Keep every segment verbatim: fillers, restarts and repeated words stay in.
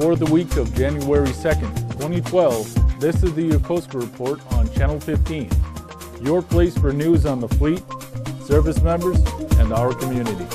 For the week of January second, twenty twelve, this is the Yokosuka Report on Channel fifteen, your place for news on the fleet, service members, and our community.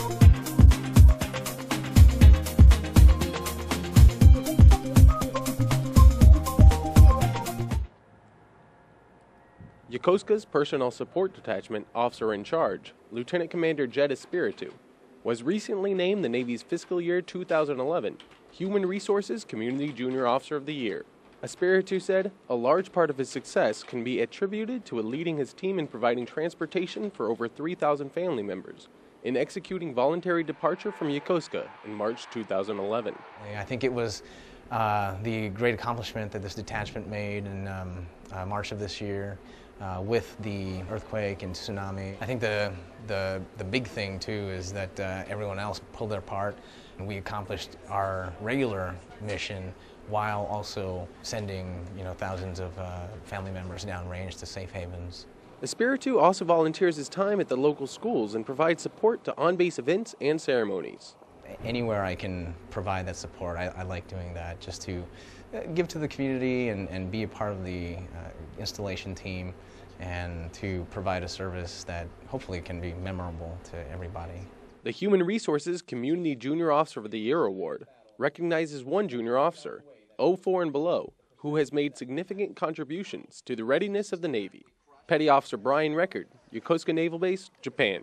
Yokosuka's Personnel Support Detachment Officer in Charge, Lieutenant Commander Jed Espiritu, was recently named the Navy's fiscal year two thousand eleven Human Resources Community Junior Officer of the Year. Espiritu said a large part of his success can be attributed to leading his team in providing transportation for over three thousand family members in executing voluntary departure from Yokosuka in March two thousand eleven. I think it was uh, the great accomplishment that this detachment made in um, uh, March of this year uh, with the earthquake and tsunami. I think the, the, the big thing too is that uh, everyone else pulled their part and we accomplished our regular mission while also sending, you know, thousands of uh, family members downrange to safe havens. Espiritu also volunteers his time at the local schools and provides support to on-base events and ceremonies. Anywhere I can provide that support, I, I like doing that, just to give to the community and, and be a part of the uh, installation team and to provide a service that hopefully can be memorable to everybody. The Human Resources Community Junior Officer of the Year Award recognizes one junior officer, oh four and below, who has made significant contributions to the readiness of the Navy. Petty Officer Bryan Reckard, Yokosuka Naval Base, Japan.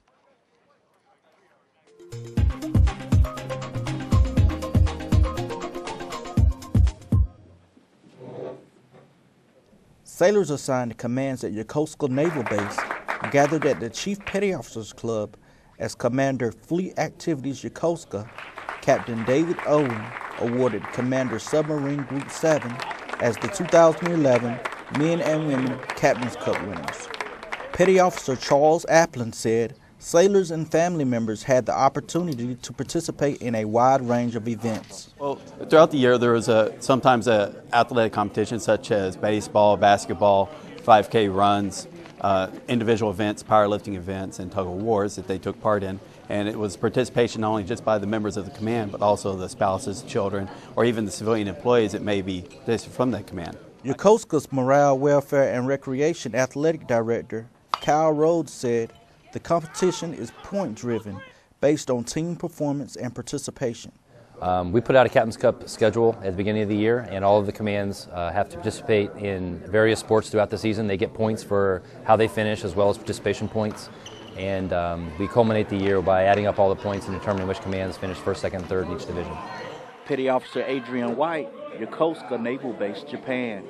Sailors assigned to commands at Yokosuka Naval Base gathered at the Chief Petty Officers Club as Commander Fleet Activities Yokosuka, Captain David Owen, awarded Commander Submarine Group seven as the two thousand eleven Men and Women Captain's Cup winners. Petty Officer Charles Applin said sailors and family members had the opportunity to participate in a wide range of events. Well, throughout the year there was a, sometimes a athletic competition such as baseball, basketball, five K runs, uh, individual events, powerlifting events, and tug of wars that they took part in. And it was participation not only just by the members of the command, but also the spouses, children, or even the civilian employees that may be distant from that command. Yokosuka's Morale, Welfare, and Recreation Athletic Director, Kyle Rhodes, said the competition is point-driven, based on team performance and participation. Um, we put out a Captain's Cup schedule at the beginning of the year, and all of the commands uh, have to participate in various sports throughout the season. They get points for how they finish as well as participation points. And um, we culminate the year by adding up all the points and determining which commands finish first, second, and third in each division. Petty Officer Adrian White, Yokosuka Naval Base, Japan.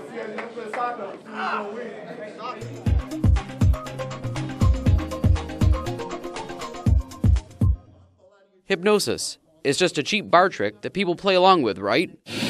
Hypnosis is just a cheap bar trick that people play along with, right?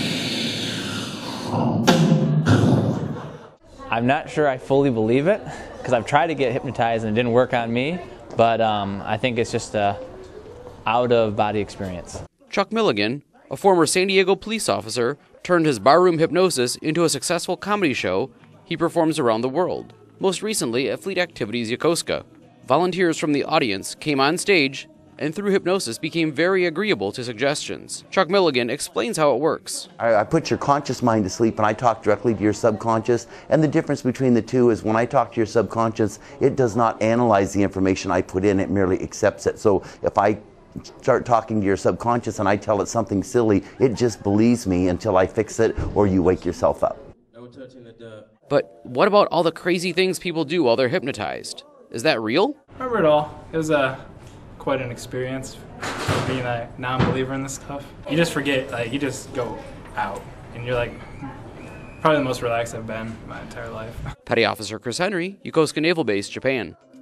I'm not sure I fully believe it, because I've tried to get hypnotized and it didn't work on me, but um, I think it's just a out-of-body experience. Chuck Milligan, a former San Diego police officer, turned his barroom hypnosis into a successful comedy show he performs around the world, most recently at Fleet Activities Yokosuka. Volunteers from the audience came on stage and through hypnosis became very agreeable to suggestions. Chuck Milligan explains how it works. I, I put your conscious mind to sleep and I talk directly to your subconscious, and the difference between the two is when I talk to your subconscious, it does not analyze the information I put in, it merely accepts it. So if I start talking to your subconscious and I tell it something silly, it just believes me until I fix it or you wake yourself up. But what about all the crazy things people do while they're hypnotized? Is that real? Remember it all. It was a quite an experience for being a non-believer in this stuff. You just forget, like you just go out and you're like probably the most relaxed I've been my entire life. Petty Officer Chris Henry, Yokosuka Naval Base, Japan.